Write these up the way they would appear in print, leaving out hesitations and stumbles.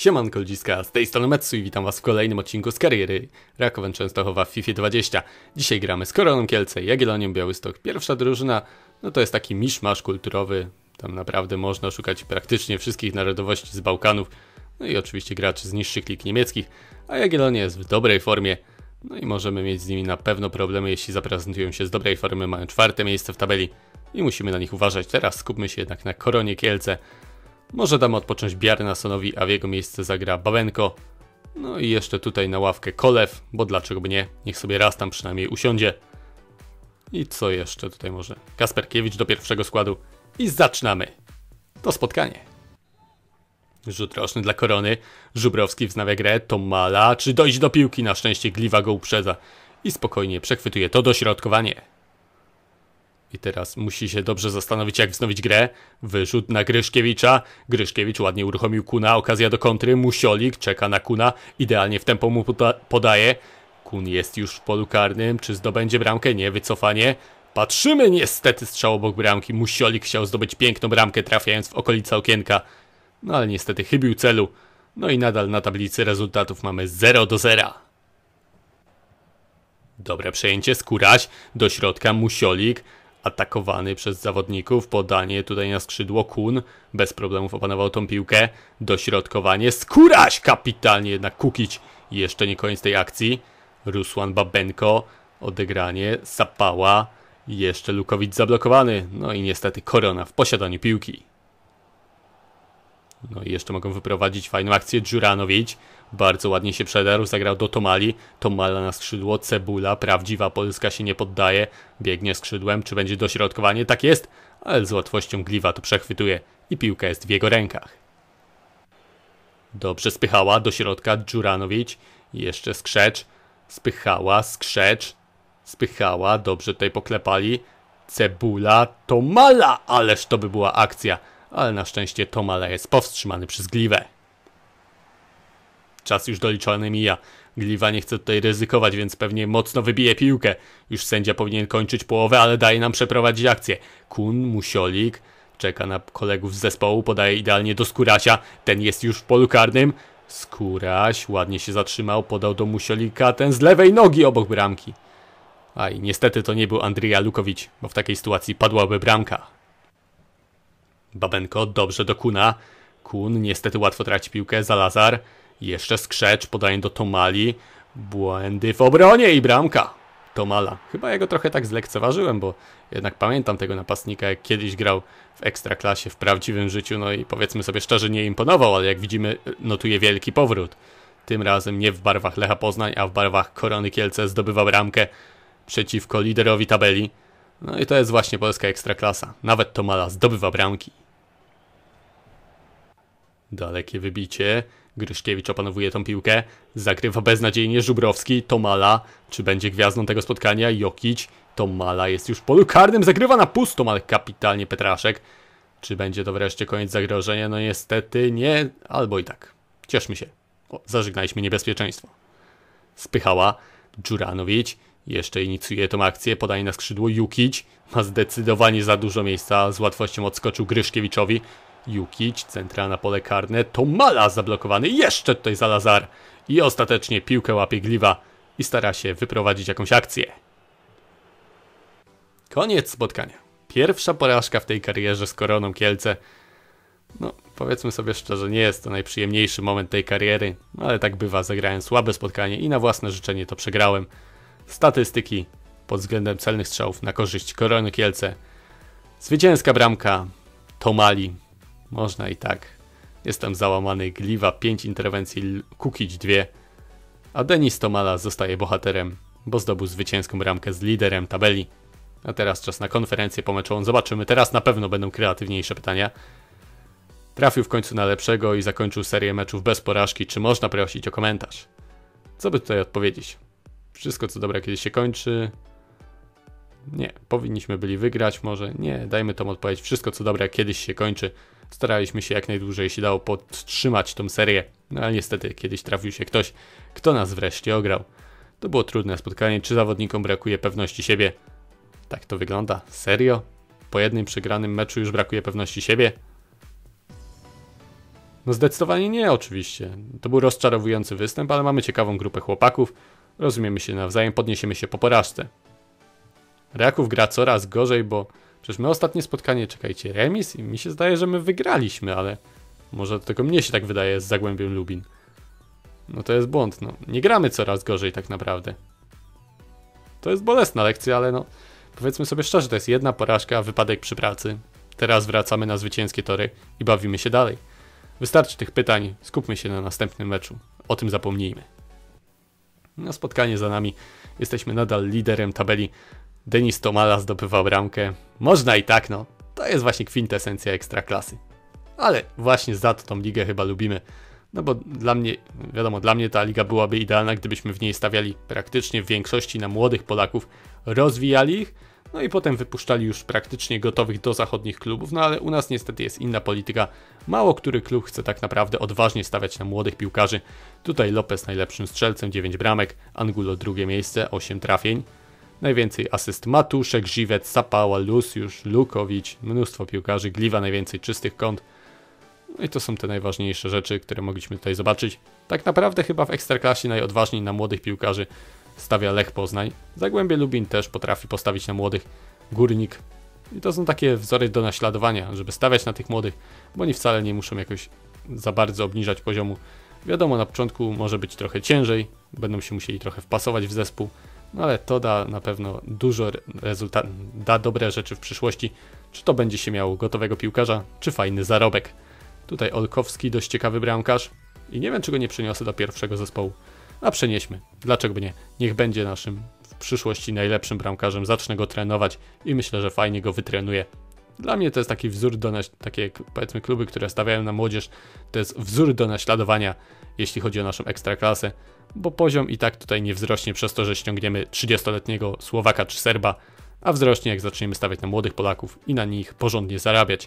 Siemanko ludziska, z tej strony Metsu i witam was w kolejnym odcinku z kariery Rakowen Częstochowa w FIFA 20. Dzisiaj gramy z Koroną Kielce, Jagiellonią Białystok. Pierwsza drużyna, no to jest taki miszmasz kulturowy. Tam naprawdę można szukać praktycznie wszystkich narodowości z Bałkanów. No i oczywiście graczy z niższych lig niemieckich, a Jagiellonia jest w dobrej formie. No i możemy mieć z nimi na pewno problemy, jeśli zaprezentują się z dobrej formy. Mają 4. miejsce w tabeli i musimy na nich uważać. Teraz skupmy się jednak na Koronie Kielce. Może damy odpocząć Bjarnasonowi, a w jego miejsce zagra Babenko. No i jeszcze tutaj na ławkę Kolew, bo dlaczego by nie? Niech sobie raz tam przynajmniej usiądzie. I co jeszcze tutaj może? Kasperkiewicz do pierwszego składu. I zaczynamy to spotkanie. Rzut roczny dla Korony. Żubrowski wznawia grę. Tomala. Czy dojść do piłki? Na szczęście Gliwa go uprzedza. I spokojnie przechwytuje to dośrodkowanie. I teraz musi się dobrze zastanowić, jak wznowić grę. Wyrzut na Gryszkiewicza. Gryszkiewicz ładnie uruchomił Kuna. Okazja do kontry. Musiolik czeka na Kuna. Idealnie w tempo mu podaje. Kun jest już w polu karnym. Czy zdobędzie bramkę? Nie, wycofanie. Patrzymy, niestety strzał obok bramki. Musiolik chciał zdobyć piękną bramkę, trafiając w okolice okienka. No ale niestety chybił celu. No i nadal na tablicy rezultatów mamy 0-0. Dobre przejęcie. Skóraś. Do środka Musiolik. Atakowany przez zawodników, podanie tutaj na skrzydło, Kun bez problemów opanował tą piłkę, dośrodkowanie, Skóraś, kapitalnie jednak Kukić, jeszcze nie koniec tej akcji, Rusłan Babenko, odegranie, Sapała, jeszcze Lukowicz zablokowany, no i niestety Korona w posiadaniu piłki. No i jeszcze mogą wyprowadzić fajną akcję, Dżuranowicz, bardzo ładnie się przedarł, zagrał do Tomali, Tomala na skrzydło, Cebula, prawdziwa Polska się nie poddaje, biegnie skrzydłem, czy będzie dośrodkowanie? Tak jest, ale z łatwością Gliwa to przechwytuje i piłka jest w jego rękach. Dobrze spychała, do środka Dżuranowicz, jeszcze Skrzecz, spychała, Skrzecz, spychała, dobrze tutaj poklepali, Cebula, Tomala, ależ to by była akcja. Ale na szczęście Tomala jest powstrzymany przez Gliwę. Czas już doliczony mija. Gliwa nie chce tutaj ryzykować, więc pewnie mocno wybije piłkę. Już sędzia powinien kończyć połowę, ale daje nam przeprowadzić akcję. Kun, Musiolik, czeka na kolegów z zespołu, podaje idealnie do Skórasia. Ten jest już w polu karnym. Skóraś ładnie się zatrzymał, podał do Musiolika, ten z lewej nogi obok bramki. A i niestety to nie był Andrija Lukowicz, bo w takiej sytuacji padłaby bramka. Babenko, dobrze do Kuna. Kun niestety łatwo traci piłkę, Zalazar. Jeszcze Skrzecz, podaje do Tomali. Błędy w obronie i bramka. Tomala. Chyba ja go trochę tak zlekceważyłem, bo jednak pamiętam tego napastnika, jak kiedyś grał w Ekstraklasie, w prawdziwym życiu. No i powiedzmy sobie szczerze, nie imponował, ale jak widzimy, notuje wielki powrót. Tym razem nie w barwach Lecha Poznań, a w barwach Korony Kielce zdobywa bramkę przeciwko liderowi tabeli. No i to jest właśnie polska Ekstraklasa. Nawet Tomala zdobywa bramki. Dalekie wybicie. Gryszkiewicz opanowuje tą piłkę. Zagrywa beznadziejnie Żubrowski. Tomala. Czy będzie gwiazdą tego spotkania? Jokić. Tomala jest już w polu karnym. Zagrywa na pustą, ale kapitalnie Petraszek. Czy będzie to wreszcie koniec zagrożenia? No niestety nie. Albo i tak. Cieszmy się. Zażegnaliśmy niebezpieczeństwo. Spychała. Dżuranowicz. Jeszcze inicjuje tą akcję. Podaje na skrzydło Jukić. Ma zdecydowanie za dużo miejsca. Z łatwością odskoczył Gryszkiewiczowi. Jukić, centralna pole karne, Tomala zablokowany, jeszcze tutaj Zalazar i ostatecznie piłkę łapie Gliwa i stara się wyprowadzić jakąś akcję. Koniec spotkania. Pierwsza porażka w tej karierze z Koroną Kielce. No, powiedzmy sobie szczerze, nie jest to najprzyjemniejszy moment tej kariery, ale tak bywa, zagrałem słabe spotkanie i na własne życzenie to przegrałem. Statystyki pod względem celnych strzałów na korzyść Korony Kielce. Zwycięska bramka Tomali. Można i tak. Jestem załamany. Gliwa 5 interwencji, Kukić 2. A Denis Tomala zostaje bohaterem, bo zdobył zwycięską bramkę z liderem tabeli. A teraz czas na konferencję pomeczową. Zobaczymy. Teraz na pewno będą kreatywniejsze pytania. Trafił w końcu na lepszego i zakończył serię meczów bez porażki. Czy można prosić o komentarz? Co by tutaj odpowiedzieć? Wszystko co dobre kiedyś się kończy. Nie, powinniśmy byli wygrać może. Nie, dajmy tą odpowiedź. Wszystko co dobre kiedyś się kończy. Staraliśmy się jak najdłużej się dało podtrzymać tą serię. No ale niestety kiedyś trafił się ktoś, kto nas wreszcie ograł. To było trudne spotkanie. Czy zawodnikom brakuje pewności siebie? Tak to wygląda. Serio? Po jednym przegranym meczu już brakuje pewności siebie? No zdecydowanie nie, oczywiście. To był rozczarowujący występ, ale mamy ciekawą grupę chłopaków. Rozumiemy się nawzajem, podniesiemy się po porażce. Raków gra coraz gorzej, bo przecież my ostatnie spotkanie, czekajcie, remis i mi się zdaje, że my wygraliśmy, ale może tylko mnie się tak wydaje z Zagłębiem Lubin. No to jest błąd, no. Nie gramy coraz gorzej tak naprawdę. To jest bolesna lekcja, ale no powiedzmy sobie szczerze, to jest jedna porażka, wypadek przy pracy. Teraz wracamy na zwycięskie tory i bawimy się dalej. Wystarczy tych pytań, skupmy się na następnym meczu. O tym zapomnijmy. No spotkanie za nami, jesteśmy nadal liderem tabeli. Denis Tomala zdobywa bramkę. Można i tak, no. To jest właśnie kwintesencja ekstraklasy. Ale właśnie za to tą ligę chyba lubimy. No bo dla mnie, wiadomo, dla mnie ta liga byłaby idealna, gdybyśmy w niej stawiali praktycznie w większości na młodych Polaków, rozwijali ich, no i potem wypuszczali już praktycznie gotowych do zachodnich klubów, no ale u nas niestety jest inna polityka. Mało który klub chce tak naprawdę odważnie stawiać na młodych piłkarzy. Tutaj Lopez najlepszym strzelcem, 9 bramek, Angulo drugie miejsce, 8 trafień. Najwięcej asyst Matuszek, Żywec, Sapała, Luciusz, Lukowicz, mnóstwo piłkarzy, Gliwa najwięcej czystych kąt. No i to są te najważniejsze rzeczy, które mogliśmy tutaj zobaczyć. Tak naprawdę chyba w Ekstraklasie najodważniej na młodych piłkarzy stawia Lech Poznań. Zagłębie Lubin też potrafi postawić na młodych, Górnik. I to są takie wzory do naśladowania, żeby stawiać na tych młodych, bo oni wcale nie muszą jakoś za bardzo obniżać poziomu. Wiadomo, na początku może być trochę ciężej, będą się musieli trochę wpasować w zespół, no ale to da na pewno dużo da dobre rzeczy w przyszłości. Czy to będzie się miało gotowego piłkarza, czy fajny zarobek. Tutaj Olkowski, dość ciekawy bramkarz i nie wiem, czy go nie przeniosę do pierwszego zespołu. A przenieśmy, dlaczego by nie? Niech będzie naszym w przyszłości najlepszym bramkarzem, zacznę go trenować i myślę, że fajnie go wytrenuję. Dla mnie to jest taki wzór takie powiedzmy kluby, które stawiają na młodzież, to jest wzór do naśladowania, jeśli chodzi o naszą ekstraklasę, bo poziom i tak tutaj nie wzrośnie przez to, że ściągniemy 30-letniego Słowaka czy Serba, a wzrośnie jak zaczniemy stawiać na młodych Polaków i na nich porządnie zarabiać.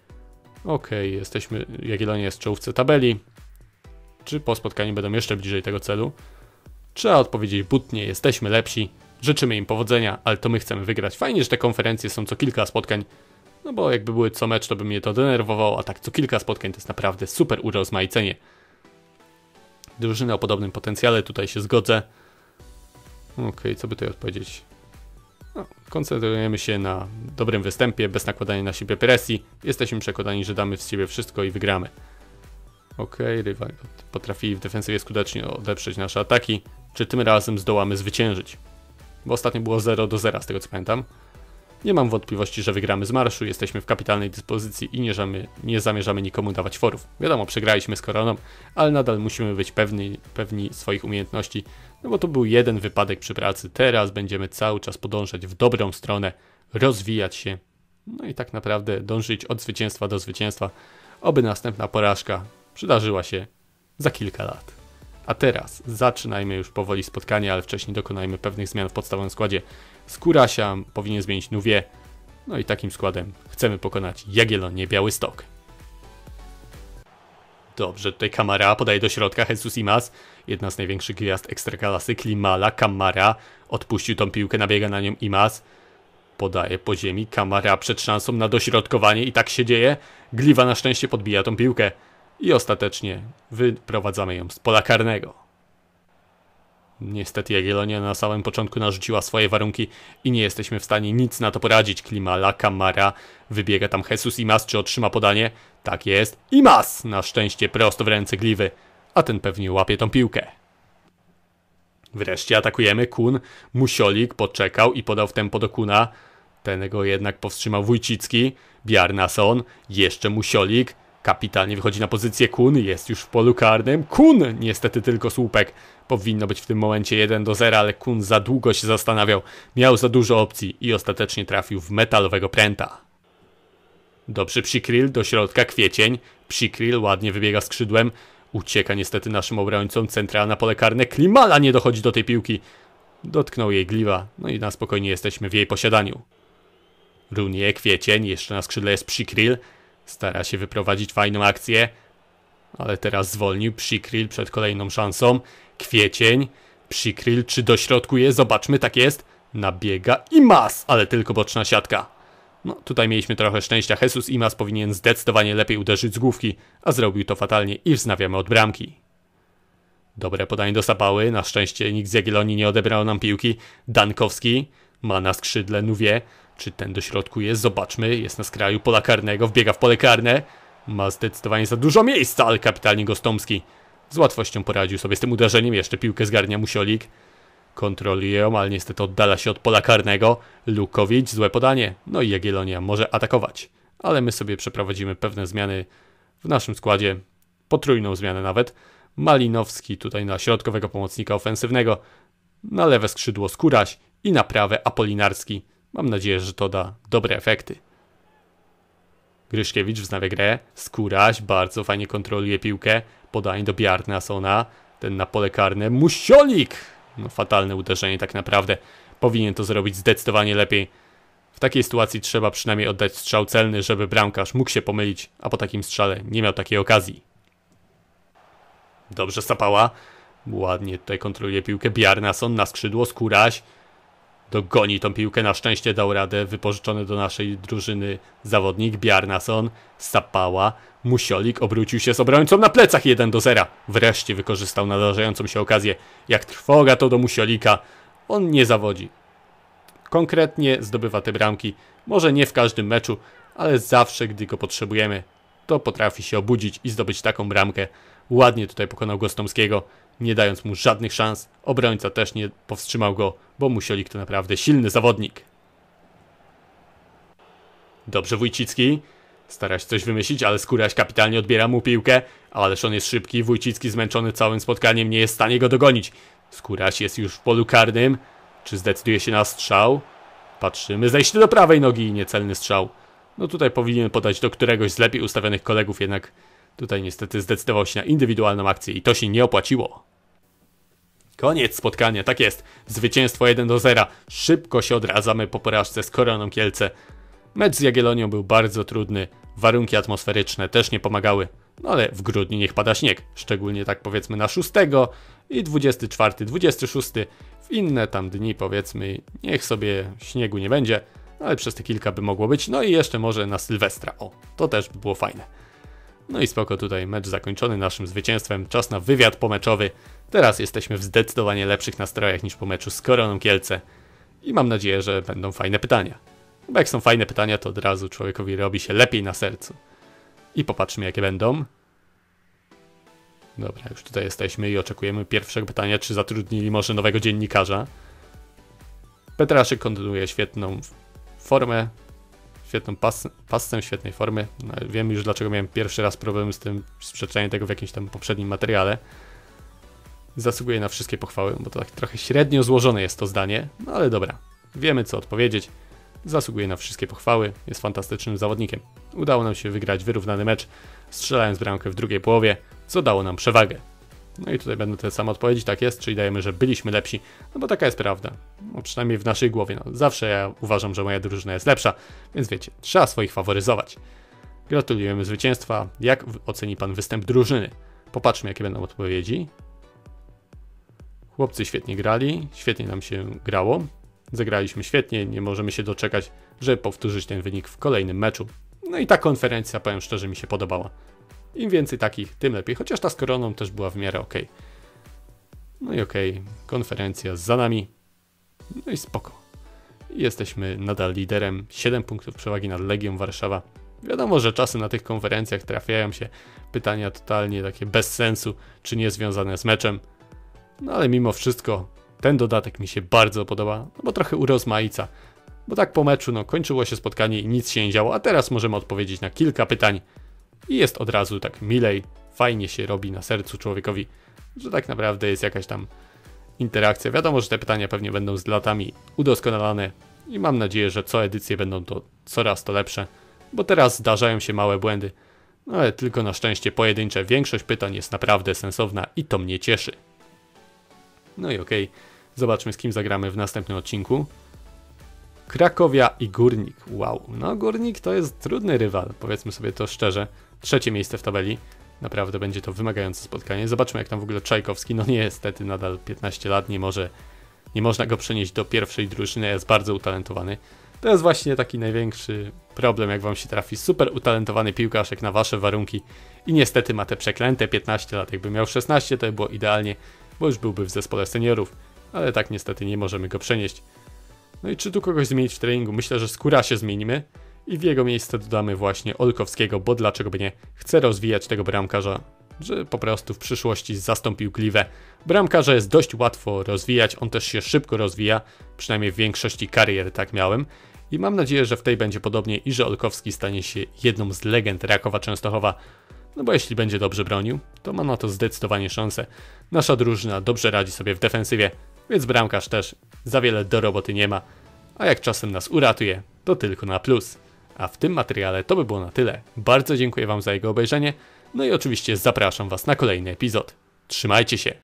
Okej, jesteśmy, Jagiellonia jest w czołówce tabeli. Czy po spotkaniu będą jeszcze bliżej tego celu? Trzeba odpowiedzieć butnie, jesteśmy lepsi, życzymy im powodzenia, ale to my chcemy wygrać. Fajnie, że te konferencje są co kilka spotkań, no bo jakby były co mecz, to by mnie to denerwowało, a tak co kilka spotkań to jest naprawdę super urozmaicenie. Drużyny o podobnym potencjale, tutaj się zgodzę. Okej, co by tutaj odpowiedzieć? No, koncentrujemy się na dobrym występie, bez nakładania na siebie presji. Jesteśmy przekonani, że damy z siebie wszystko i wygramy. Okej, rywal potrafili w defensywie skutecznie odeprzeć nasze ataki. Czy tym razem zdołamy zwyciężyć? Bo ostatnio było 0-0 z tego co pamiętam. Nie mam wątpliwości, że wygramy z marszu, jesteśmy w kapitalnej dyspozycji i nie zamierzamy nikomu dawać forów. Wiadomo, przegraliśmy z Koroną, ale nadal musimy być pewni swoich umiejętności, no bo to był jeden wypadek przy pracy. Teraz będziemy cały czas podążać w dobrą stronę, rozwijać się, no i tak naprawdę dążyć od zwycięstwa do zwycięstwa, oby następna porażka przydarzyła się za kilka lat. A teraz zaczynajmy już powoli spotkanie, ale wcześniej dokonajmy pewnych zmian w podstawowym składzie. Skórasia powinien zmienić Nuwie. No i takim składem chcemy pokonać Jagiellonię Białystok. Dobrze, tutaj Kamara podaje do środka, Jesus Imaz. Jedna z największych gwiazd Ekstraklasy, Klimala, Kamara. Odpuścił tą piłkę, nabiega na nią Imaz. Podaje po ziemi, Kamara przed szansą na dośrodkowanie i tak się dzieje. Gliwa na szczęście podbija tą piłkę. I ostatecznie wyprowadzamy ją z pola karnego. Niestety Jagiellonia na samym początku narzuciła swoje warunki i nie jesteśmy w stanie nic na to poradzić. Klimala, Kamara, wybiega tam Jesus Imaz, czy otrzyma podanie? Tak jest, Imaz! Na szczęście prosto w ręce Gliwy, a ten pewnie łapie tą piłkę. Wreszcie atakujemy, Kun, Musiolik poczekał i podał w tempo do Kuna. Ten go jednak powstrzymał Wójcicki, Bjarnason, jeszcze Musiolik. Kapitalnie wychodzi na pozycję Kun, jest już w polu karnym. Kun! Niestety tylko słupek. Powinno być w tym momencie 1-0, ale Kun za długo się zastanawiał. Miał za dużo opcji i ostatecznie trafił w metalowego pręta. Dobrze, Przykryl do środka, Kwiecień. Przykryl ładnie wybiega skrzydłem. Ucieka niestety naszym obrońcom. Centralna pole karne. Klimala nie dochodzi do tej piłki. Dotknął jej Gliwa. No i na spokojnie jesteśmy w jej posiadaniu. Runie, Kwiecień. Jeszcze na skrzydle jest Przykryl. Stara się wyprowadzić fajną akcję, ale teraz zwolnił. Przykryl przed kolejną szansą. Kwiecień. Przykryl, czy dośrodkuje? Zobaczmy, tak jest. Nabiega Imaz, ale tylko boczna siatka. No, tutaj mieliśmy trochę szczęścia. Jesus Imaz powinien zdecydowanie lepiej uderzyć z główki, a zrobił to fatalnie i wznawiamy od bramki. Dobre podanie do Sapały. Na szczęście nikt z Jagiellonii nie odebrał nam piłki. Dankowski ma na skrzydle Nouvier. Czy ten do środku jest? Zobaczmy. Jest na skraju pola karnego. Wbiega w pole karne. Ma zdecydowanie za dużo miejsca, ale kapitalnie Gostomski z łatwością poradził sobie z tym uderzeniem. Jeszcze piłkę zgarnia Musiolik. Kontroluje ją, ale niestety oddala się od pola karnego. Lukowicz, złe podanie. No i Jagiellonia może atakować. Ale my sobie przeprowadzimy pewne zmiany w naszym składzie. Potrójną zmianę nawet. Malinowski tutaj na środkowego pomocnika ofensywnego. Na lewe skrzydło Skóraś i na prawe Apolinarski. Mam nadzieję, że to da dobre efekty. Gryszkiewicz wznawia grę. Skóraś bardzo fajnie kontroluje piłkę. Podanie do Bjarnasona. Ten na pole karne. Musiolik! No fatalne uderzenie tak naprawdę. Powinien to zrobić zdecydowanie lepiej. W takiej sytuacji trzeba przynajmniej oddać strzał celny, żeby bramkarz mógł się pomylić, a po takim strzale nie miał takiej okazji. Dobrze Sapała. Ładnie tutaj kontroluje piłkę. Bjarnason na skrzydło. Skóraś dogoni tą piłkę. Na szczęście dał radę wypożyczony do naszej drużyny zawodnik. Bjarnason, Sapała, Musiolik obrócił się z obrońcą na plecach 1-0. Wreszcie wykorzystał nadarzającą się okazję. Jak trwoga to do Musiolika. On nie zawodzi. Konkretnie zdobywa te bramki. Może nie w każdym meczu, ale zawsze gdy go potrzebujemy, to potrafi się obudzić i zdobyć taką bramkę. Ładnie tutaj pokonał Gostomskiego, nie dając mu żadnych szans. Obrońca też nie powstrzymał go, bo Musiolik to naprawdę silny zawodnik. Dobrze Wójcicki. Stara się coś wymyślić, ale Skóraś kapitalnie odbiera mu piłkę. Ależ on jest szybki. Wójcicki zmęczony całym spotkaniem nie jest w stanie go dogonić. Skóraś jest już w polu karnym. Czy zdecyduje się na strzał? Patrzymy. Zejście do prawej nogi i niecelny strzał. No tutaj powinien podać do któregoś z lepiej ustawionych kolegów, jednak tutaj niestety zdecydował się na indywidualną akcję i to się nie opłaciło. Koniec spotkania, tak jest. Zwycięstwo 1-0. Szybko się odradzamy po porażce z Koroną Kielce. Mecz z Jagiellonią był bardzo trudny. Warunki atmosferyczne też nie pomagały. No ale w grudniu niech pada śnieg. Szczególnie tak powiedzmy na 6 i 24, 26. W inne tam dni powiedzmy niech sobie śniegu nie będzie. Ale przez te kilka by mogło być. No i jeszcze może na Sylwestra. O, to też by było fajne. No i spoko, tutaj mecz zakończony naszym zwycięstwem. Czas na wywiad pomeczowy. Teraz jesteśmy w zdecydowanie lepszych nastrojach niż po meczu z Koroną Kielce. I mam nadzieję, że będą fajne pytania. Bo jak są fajne pytania, to od razu człowiekowi robi się lepiej na sercu. I popatrzmy jakie będą. Dobra, już tutaj jesteśmy i oczekujemy pierwszego pytania, czy zatrudnili może nowego dziennikarza. Petraszek kontynuuje świetną formę. Świetną pasem świetnej formy. No, wiem już dlaczego miałem pierwszy raz problem z tym, z przeczytaniem tego w jakimś tam poprzednim materiale. Zasługuje na wszystkie pochwały, bo to tak trochę średnio złożone jest to zdanie. No ale dobra, wiemy co odpowiedzieć. Zasługuje na wszystkie pochwały, jest fantastycznym zawodnikiem. Udało nam się wygrać wyrównany mecz, strzelając bramkę w drugiej połowie, co dało nam przewagę. No i tutaj będą te same odpowiedzi, tak jest, czyli dajemy, że byliśmy lepsi, no bo taka jest prawda. No, przynajmniej w naszej głowie, no, zawsze ja uważam, że moja drużyna jest lepsza, więc wiecie, trzeba swoich faworyzować. Gratulujemy zwycięstwa. Jak oceni pan występ drużyny? Popatrzmy jakie będą odpowiedzi. Chłopcy świetnie grali, świetnie nam się grało. Zagraliśmy świetnie, nie możemy się doczekać, żeby powtórzyć ten wynik w kolejnym meczu. No i ta konferencja, powiem szczerze, mi się podobała. Im więcej takich, tym lepiej, chociaż ta z Koroną też była w miarę ok. No i okej, konferencja za nami. No i spoko. Jesteśmy nadal liderem, 7 punktów przewagi nad Legią Warszawa. Wiadomo, że czasem na tych konferencjach trafiają się pytania totalnie takie bez sensu, czy nie związane z meczem. No ale mimo wszystko ten dodatek mi się bardzo podoba, no bo trochę urozmaica. Bo tak po meczu, no kończyło się spotkanie i nic się nie działo, a teraz możemy odpowiedzieć na kilka pytań. I jest od razu tak milej, fajnie się robi na sercu człowiekowi, że tak naprawdę jest jakaś tam interakcja. Wiadomo, że te pytania pewnie będą z latami udoskonalane i mam nadzieję, że co edycje będą to coraz to lepsze, bo teraz zdarzają się małe błędy, no ale tylko na szczęście pojedyncze. Większość pytań jest naprawdę sensowna i to mnie cieszy. No i okej, zobaczmy z kim zagramy w następnym odcinku. Krakowia i Górnik. Wow, no Górnik to jest trudny rywal, powiedzmy sobie to szczerze. 3. miejsce w tabeli. Naprawdę będzie to wymagające spotkanie. Zobaczmy jak tam w ogóle Czajkowski. No niestety nadal 15 lat, nie można go przenieść do pierwszej drużyny, jest bardzo utalentowany. To jest właśnie taki największy problem, jak wam się trafi super utalentowany piłkarz jak na wasze warunki i niestety ma te przeklęte 15 lat. Jakby miał 16, to by było idealnie, bo już byłby w zespole seniorów, ale tak niestety nie możemy go przenieść. No i czy tu kogoś zmienić w treningu? Myślę, że Skóra się zmienimy i w jego miejsce dodamy właśnie Olkowskiego, bo dlaczego by nie? Chcę rozwijać tego bramkarza, że po prostu w przyszłości zastąpił Gliwę. Bramkarza jest dość łatwo rozwijać, on też się szybko rozwija, przynajmniej w większości karier tak miałem. I mam nadzieję, że w tej będzie podobnie i że Olkowski stanie się jedną z legend Rakowa Częstochowa. No bo jeśli będzie dobrze bronił, to ma na to zdecydowanie szansę. Nasza drużyna dobrze radzi sobie w defensywie, więc bramkarz też za wiele do roboty nie ma. A jak czasem nas uratuje, to tylko na plus. A w tym materiale to by było na tyle. Bardzo dziękuję wam za jego obejrzenie. No i oczywiście zapraszam was na kolejny epizod. Trzymajcie się!